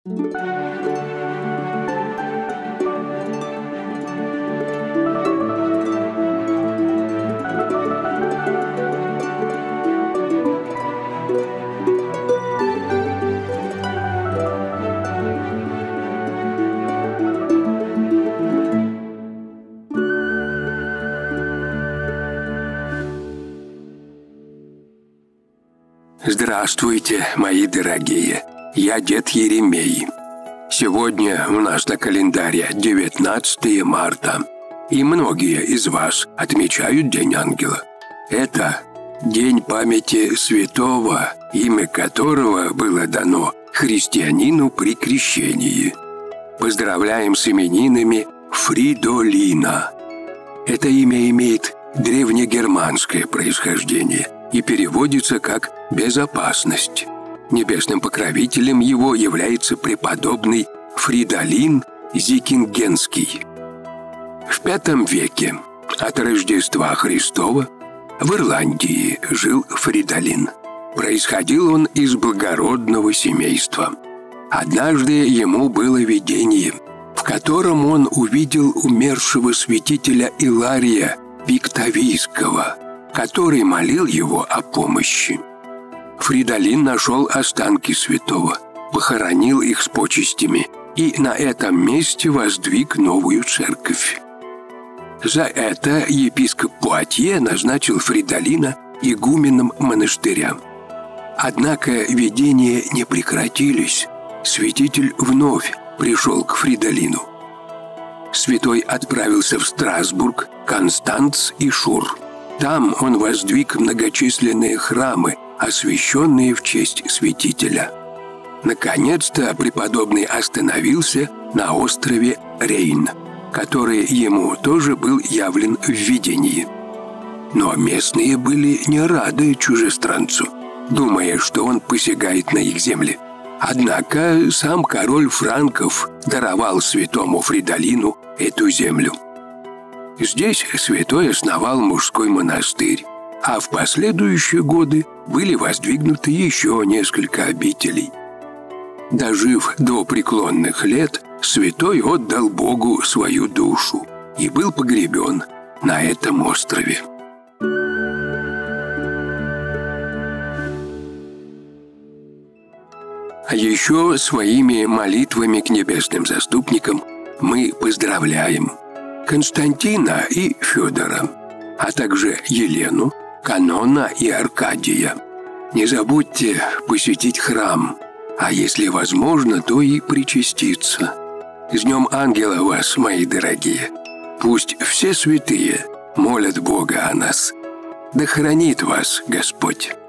Здравствуйте, мои дорогие. Я дед Еремей. Сегодня у нас на календаре 19 марта, и многие из вас отмечают День Ангела. Это день памяти святого, имя которого было дано христианину при крещении. Поздравляем с именинами Фридолина. Это имя имеет древнегерманское происхождение и переводится как «безопасность». Небесным покровителем его является преподобный Фридолин Зикингенский. В V веке от Рождества Христова в Ирландии жил Фридолин. Происходил он из благородного семейства. Однажды ему было видение, в котором он увидел умершего святителя Илария Пиктавийского, который молил его о помощи. Фридолин нашел останки святого, похоронил их с почестями и на этом месте воздвиг новую церковь. За это епископ Пуатье назначил Фридолина игуменом монастыря. Однако видения не прекратились. Святитель вновь пришел к Фридолину. Святой отправился в Страсбург, Констанц и Шур. Там он воздвиг многочисленные храмы, освященные в честь святителя. Наконец-то преподобный остановился на острове Рейн, который ему тоже был явлен в видении. Но местные были не рады чужестранцу, думая, что он посягает на их земли. Однако сам король франков даровал святому Фридолину эту землю. Здесь святой основал мужской монастырь, а в последующие годы были воздвигнуты еще несколько обителей. Дожив до преклонных лет, святой отдал Богу свою душу и был погребен на этом острове. А еще своими молитвами к небесным заступникам мы поздравляем Константина и Федора, а также Елену, Канона и Аркадия. Не забудьте посетить храм, а если возможно, то и причаститься. С Днем Ангела вас, мои дорогие! Пусть все святые молят Бога о нас. Да хранит вас Господь!